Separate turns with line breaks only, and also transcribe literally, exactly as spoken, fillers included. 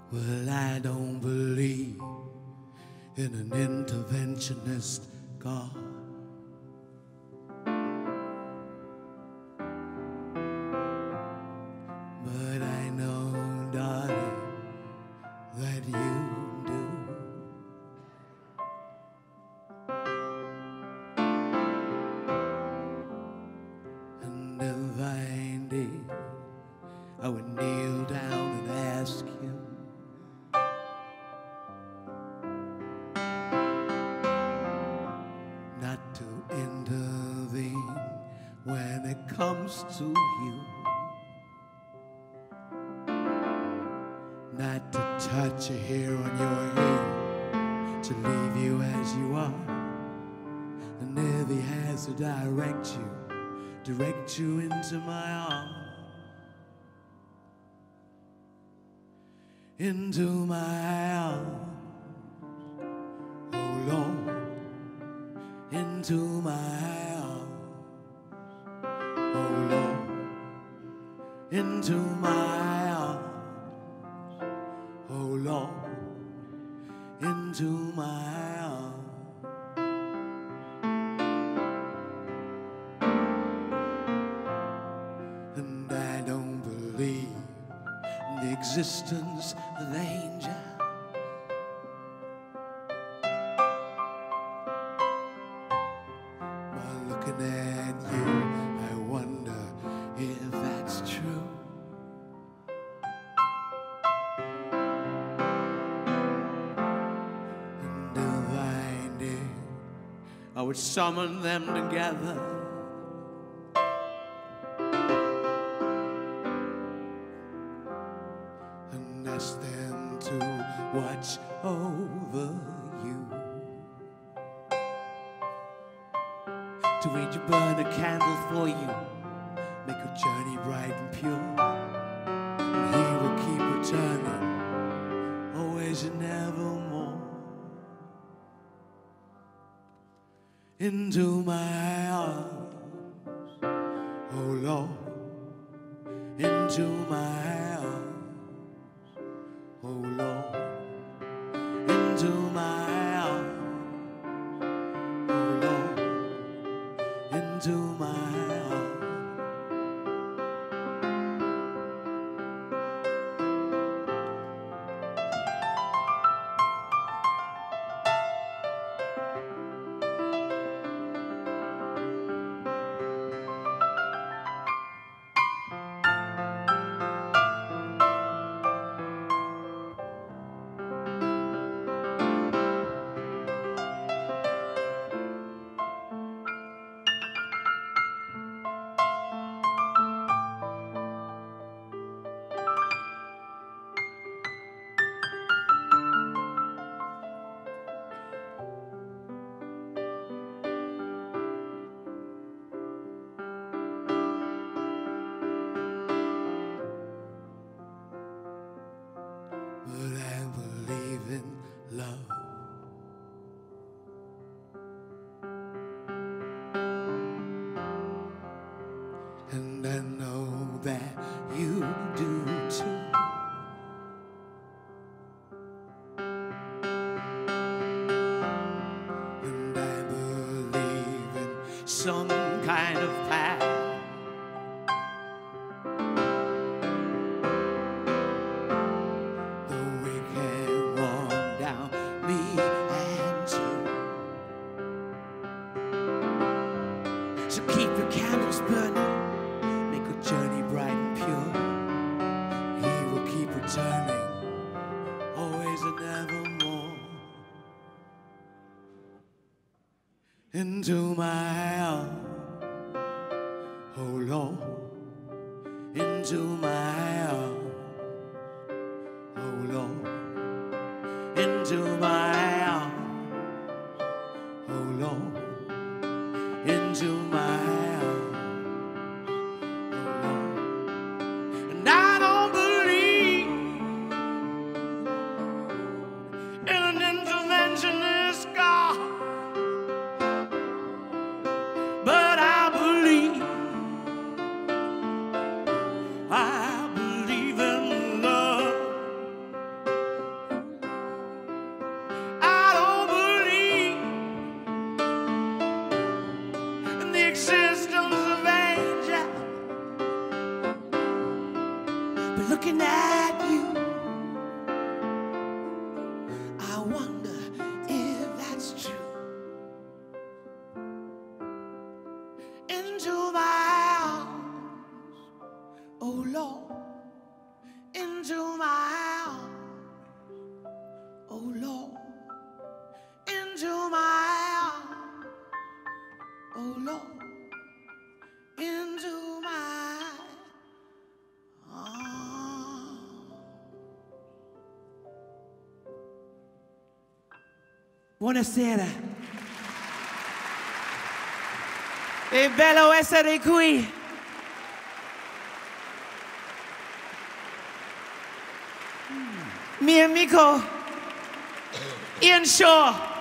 Well, I don't believe in an interventionist God. But I know, darling, that you do. And if I did, I would kneel down and ask him not to intervene when it comes to you, not to touch a hair on your head, to leave you as you are. And if he has to direct you, direct you into my arms, into my arms, oh Lord, into my arms, oh Lord, into my arms, oh Lord, into my arms. And I don't believe in the existence of angels. While looking at you, I wonder if that's true. And if I did, I would summon them together and ask them to watch over you, to read you, burn a candle for you, make your journey bright and pure. And he will keep returning, always and evermore, into my arms, oh Lord, into my arms, oh Lord, into my arms, oh Lord, into my arms. But I believe in love. And I know that you do too. And I believe in some kind of path So keep your candles burning, make your journey bright and pure. He will keep returning, always and evermore, into my arms, oh Lord, into my arms, oh Lord, into my arms, oh Lord, into my arms, oh Lord. And I don't believe in an interventionist God, but I believe, I looking at you. I wonder if that's true. Into my arms, oh Lord, into my arms, oh Lord, into my arms, oh Lord, into my arms. Buonasera. È bello essere qui. Mio amico Ian Shaw.